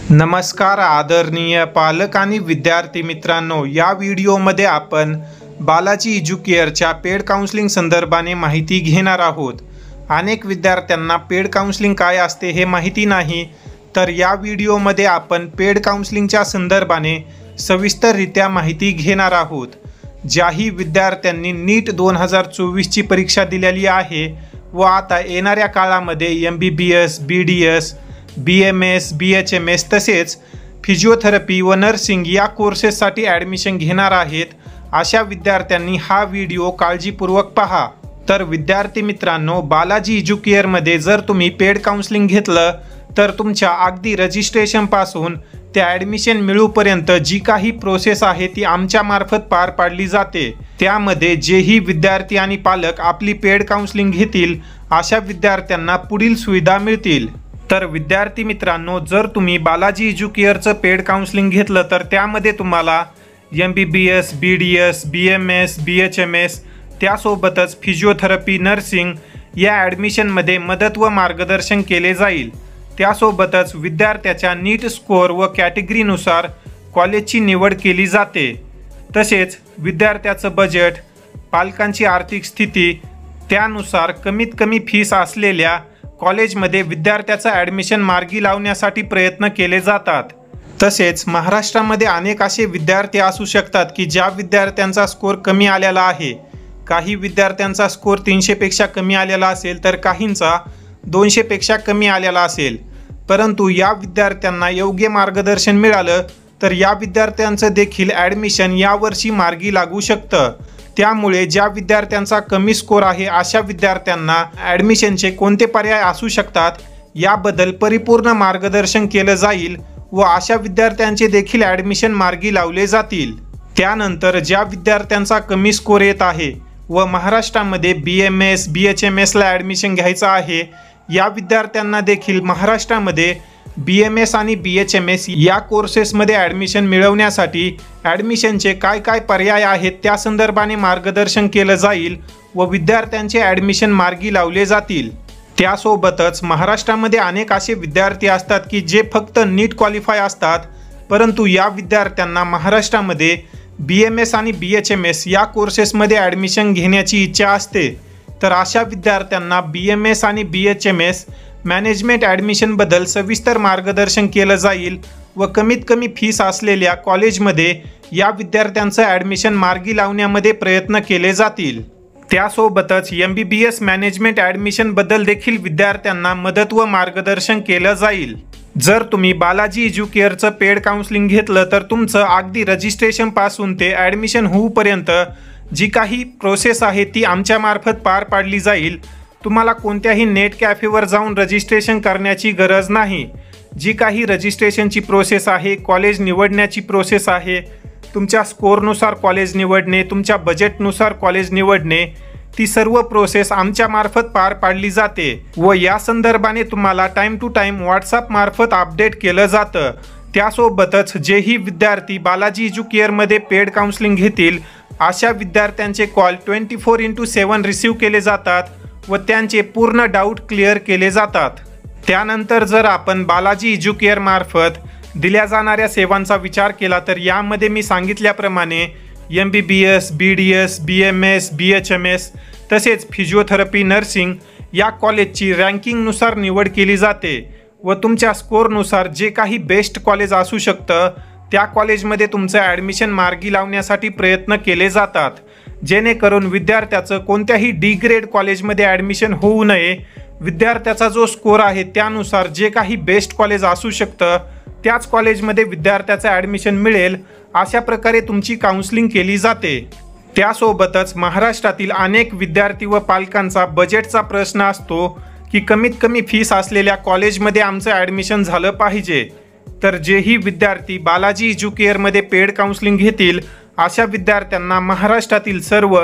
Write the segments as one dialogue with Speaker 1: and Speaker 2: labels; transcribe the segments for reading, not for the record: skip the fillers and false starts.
Speaker 1: नमस्कार आदरणीय पालक आणि विद्यार्थी मित्रांनो, या व्हिडिओमध्ये आपण बालाजी एज्युकेअरच्या पेड काउन्सिलिंग संदर्भाने माहिती घेणार आहोत। अनेक विद्यार्थ्यांना पेड काउन्सिलिंग काय असते हे माहिती नाही, तर या व्हिडिओमध्ये आपण पेड काउन्सिलिंगच्या संदर्भाने सविस्तररित्या माहिती घेणार आहोत। ज्याही विद्यार्थ्यांनी नीट 2024ची परीक्षा दिलेली आहे व आता येणाऱ्या काळामध्ये MBBS, BDS, BMS, BHMS तसेच फिजिओथेरपी व नर्सिंग या कोर्सेससाठी ॲडमिशन घेणार आहेत, अशा विद्यार्थ्यांनी हा व्हिडिओ काळजीपूर्वक पहा। तर विद्यार्थी मित्रांनो, बालाजी एज्युकेअरमध्ये जर तुम्ही पेड काउन्सिलिंग घेतलं तर तुमच्या अगदी रजिस्ट्रेशनपासून ते ॲडमिशन मिळूपर्यंत जी काही प्रोसेस आहे ती आमच्यामार्फत पार पाडली जाते। त्यामध्ये जेही विद्यार्थी आणि पालक आपली पेड काउन्सिलिंग घेतील अशा विद्यार्थ्यांना पुढील सुविधा मिळतील। तर विद्यार्थी मित्रांनो, जर तुम्ही बालाजी एज्युकेअरचं पेड काउन्सिलिंग घेतलं तर त्यामध्ये तुम्हाला MBBS, BDS, BMS, BHMS त्यासोबतच फिजिओथेरपी, नर्सिंग या ॲडमिशनमध्ये मदत व मार्गदर्शन केले जाईल। त्यासोबतच विद्यार्थ्याच्या नीट स्कोअर व कॅटेगरीनुसार कॉलेजची निवड केली जाते। तसेच विद्यार्थ्याचं बजेट, पालकांची आर्थिक स्थिती त्यानुसार कमीत कमी फीस असलेल्या कॉलेजमध्ये विद्यार्थ्याचं ॲडमिशन मार्गी लावण्यासाठी प्रयत्न केले जातात। तसेच महाराष्ट्रामध्ये अनेक असे विद्यार्थी असू शकतात की ज्या विद्यार्थ्यांचा स्कोअर कमी आलेला आहे। काही विद्यार्थ्यांचा स्कोअर 300पेक्षा कमी आलेला असेल तर काहींचा 200पेक्षा कमी आलेला असेल, परंतु या विद्यार्थ्यांना योग्य मार्गदर्शन मिळालं तर या विद्यार्थ्यांचं देखील ॲडमिशन यावर्षी मार्गी लागू शकतं। त्यामुळे ज्या विद्यार्थ्यांचा कमी स्कोअर आहे अशा विद्यार्थ्यांना ॲडमिशनचे कोणते पर्याय असू शकतात याबद्दल परिपूर्ण मार्गदर्शन केलं जाईल व अशा विद्यार्थ्यांचे देखील ॲडमिशन मार्गी लावले जातील। त्यानंतर ज्या विद्यार्थ्यांचा कमी स्कोअर येत आहे व महाराष्ट्रामध्ये BMS, BHMSला ॲडमिशन घ्यायचं आहे, या विद्यार्थ्यांना देखील महाराष्ट्रामध्ये BMS आणि BHMS या कोर्सेसमध्ये ॲडमिशन मिळवण्यासाठी ॲडमिशनचे काय पर्याय आहेत त्या संदर्भाने मार्गदर्शन केलं जाईल व विद्यार्थ्यांचे ॲडमिशन मार्गी लावले जातील। त्यासोबतच महाराष्ट्रामध्ये अनेक असे विद्यार्थी असतात की जे फक्त नीट क्वालिफाय असतात, परंतु या विद्यार्थ्यांना महाराष्ट्रामध्ये BMS आणि BHMS या कोर्सेसमध्ये ॲडमिशन घेण्याची इच्छा असते। तर अशा विद्यार्थ्यांना BMS आणि BHMS मॅनेजमेंट ॲडमिशनबद्दल सविस्तर मार्गदर्शन केलं जाईल व कमीत कमी फीस असलेल्या कॉलेजमध्ये या विद्यार्थ्यांचं ॲडमिशन मार्गी लावण्यामध्ये प्रयत्न केले जातील। त्यासोबतच MBBS मॅनेजमेंट ॲडमिशनबद्दल देखील विद्यार्थ्यांना मदत व मार्गदर्शन केलं जाईल। जर तुम्ही बालाजी एज्युकेअरचं पेड काउन्सिलिंग घेतलं तर तुमचं अगदी रजिस्ट्रेशनपासून ते ॲडमिशन होऊपर्यंत जी काही प्रोसेस आहे ती आमच्यामार्फत पार पाडली जाईल। तुम्हाला कोणत्याही नेट कॅफेवर जाऊन रजिस्ट्रेशन करण्याची गरज नाही। जी काही रजिस्ट्रेशनची प्रोसेस आहे, कॉलेज निवडण्याची प्रोसेस आहे, तुमच्या स्कोअरनुसार कॉलेज निवडणे, तुमच्या बजेटनुसार कॉलेज निवडणे, ती सर्व प्रोसेस आमच्यामार्फत पार पाडली जाते व या संदर्भाने तुम्हाला टाईम टू टाईम व्हॉट्सअपमार्फत अपडेट केलं जातं। त्यासोबतच जेही विद्यार्थी बालाजी एज्युकेअरमध्ये पेड काउन्सिलिंग घेतील अशा विद्यार्थ्यांचे कॉल 24x7 रिसीव्ह केले जातात व त्यांचे पूर्ण डाऊट क्लिअर केले जातात। त्यानंतर जर आपण बालाजी एज्युकेअरमार्फत दिल्या जाणाऱ्या सेवांचा विचार केला तर यामध्ये मी सांगितल्याप्रमाणे MBBS, BDS, BMS, BHMS तसेच फिजिओथेरपी, नर्सिंग या कॉलेजची रँकिंगनुसार निवड केली जाते व तुमच्या स्कोअरनुसार जे काही बेस्ट कॉलेज असू शकतं त्या कॉलेजमध्ये तुमचं ॲडमिशन मार्गी लावण्यासाठी प्रयत्न केले जातात, जेणेकरून विद्यार्थ्याचं कोणत्याही D ग्रेड कॉलेजमध्ये ॲडमिशन होऊ नये। विद्यार्थ्याचा जो स्कोअर आहे त्यानुसार जे काही बेस्ट कॉलेज असू शकतं त्याच कॉलेजमध्ये विद्यार्थ्याचं ॲडमिशन मिळेल, अशा प्रकारे तुमची काउन्सिलिंग केली जाते। त्यासोबतच महाराष्ट्रातील अनेक विद्यार्थी व पालकांचा बजेटचा प्रश्न असतो की कमीत कमी फीस असलेल्या कॉलेजमध्ये आमचं ॲडमिशन झालं पाहिजे। तर जेही विद्यार्थी बालाजी एज्युकेअरमध्ये पेड काउन्सिलिंग घेतील अशा विद्यार्थ्यांना महाराष्ट्रातील सर्व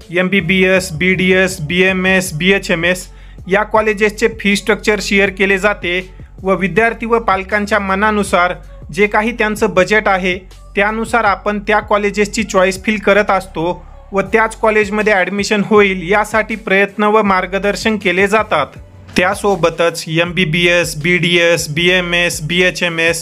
Speaker 1: MBBS, BDS, BMS, BHMS या कॉलेजेसचे फी स्ट्रक्चर शेअर केले जाते व विद्यार्थी व पालकांच्या मनानुसार जे काही त्यांचं बजेट आहे त्यानुसार आपण त्या कॉलेजेसची चॉईस फिल करत असतो व त्याच कॉलेजमध्ये ॲडमिशन होईल यासाठी प्रयत्न व मार्गदर्शन केले जातात। त्यासोबतच MBBS, BDS, BMS, BHMS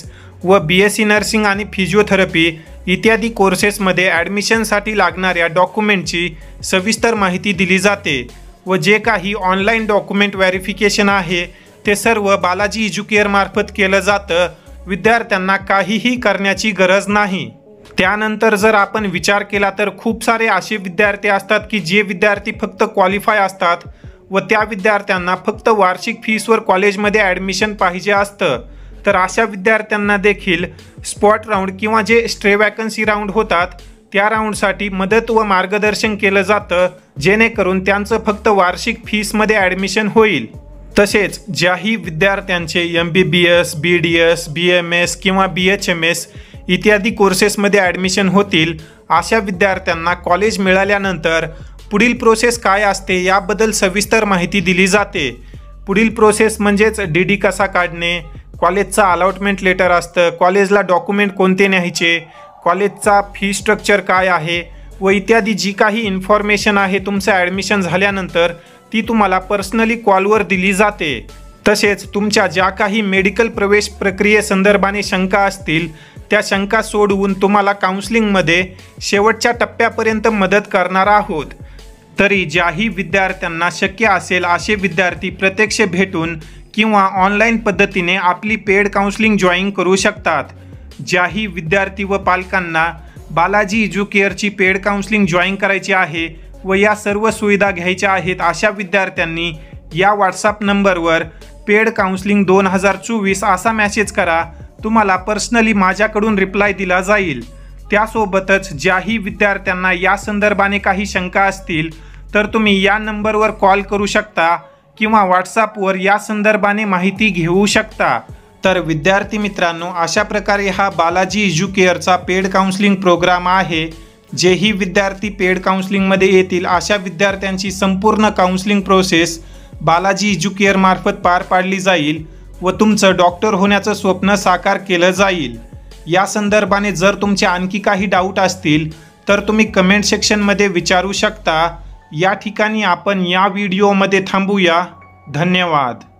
Speaker 1: व BSc नर्सिंग आणि फिजिओथेरपी इत्यादी कोर्सेसमध्ये ॲडमिशनसाठी लागणाऱ्या डॉक्युमेंटची सविस्तर माहिती दिली जाते व जे काही ऑनलाईन डॉक्युमेंट व्हेरिफिकेशन आहे ते सर्व बालाजी एज्युकेअरमार्फत केलं जातं. विद्यार्थ्यांना काहीही करण्याची गरज नाही. त्यानंतर जर आपण विचार केला तर खूप सारे असे विद्यार्थी असतात की जे विद्यार्थी फक्त क्वालिफाय असतात व त्या विद्यार्थ्यांना फक्त वार्षिक फीसवर कॉलेजमध्ये ॲडमिशन पाहिजे असतं. तर अशा विद्यार्थ्यांना देखील स्पॉट राऊंड किंवा जे स्ट्रे वॅकन्सी राऊंड होतात त्या राऊंडसाठी मदत व मार्गदर्शन केलं जातं, जेणेकरून त्यांचं फक्त वार्षिक फीसमध्ये ॲडमिशन होईल. तसेच ज्याही विद्यार्थ्यांचे MBBS, BDS, BMS किंवा BHMS इत्यादी कोर्सेसमध्ये ॲडमिशन होतील अशा विद्यार्थ्यांना कॉलेज मिळाल्यानंतर पुढील प्रोसेस काय असते याबद्दल सविस्तर माहिती दिली जाते. पुढील प्रोसेस म्हणजेच DD कसा काढणे, कॉलेजचा अलॉटमेंट लेटर असतं, कॉलेजला डॉक्युमेंट कोणते न्यायचे, कॉलेजचा फी स्ट्रक्चर काय आहे व इत्यादी जी काही इन्फॉर्मेशन आहे तुमचं ॲडमिशन झाल्यानंतर ती तुम्हाला पर्सनली कॉलवर दिली जाते. तसेच तुमच्या ज्या काही मेडिकल प्रवेश प्रक्रियेसंदर्भाने शंका असतील त्या शंका सोडवून तुम्हाला काउन्सिलिंगमध्ये शेवटच्या टप्प्यापर्यंत मदत करणार आहोत. तरी ज्याही विद्यार्थ्यांना शक्य असेल असे विद्यार्थी प्रत्यक्ष भेटून किंवा ऑनलाईन पद्धतीने आपली पेड काउन्सिलिंग जॉईन करू शकतात. ज्याही विद्यार्थी व पालकांना बालाजी एज्युकेअरची पेड काउन्सिलिंग जॉईन करायची आहे व या सर्व सुविधा घ्यायच्या आहेत अशा विद्यार्थ्यांनी या व्हॉट्सअप नंबरवर पेड काउन्सिलिंग 2024 असा मेसेज करा. तुम्हाला पर्सनली माझ्याकडून रिप्लाय दिला जाईल. त्यासोबतच ज्याही विद्यार्थ्यांना या संदर्भाने काही शंका असतील तर तुम्ही या नंबरवर कॉल करू शकता किंवा व्हॉट्सअपवर या संदर्भाने माहिती घेऊ शकता. तर विद्यार्थी मित्रांनो, अशा प्रकारे हा बालाजी एज्युकेअरचा पेड काउन्सिलिंग प्रोग्राम आहे. जेही विद्यार्थी पेड काउन्सिलिंगमध्ये येतील अशा विद्यार्थ्यांची संपूर्ण काउन्सिलिंग प्रोसेस बालाजी एज्युकेअरमार्फत पार पाडली जाईल व तुमचं डॉक्टर होण्याचं स्वप्न साकार केलं जाईल. या संदर्भाने जर तुमचे आणखी काही डाऊट असतील तर तुम्ही कमेंट सेक्शनमध्ये विचारू शकता. या ठिकाणी आपण या व्हिडिओमध्ये थांबूया. धन्यवाद.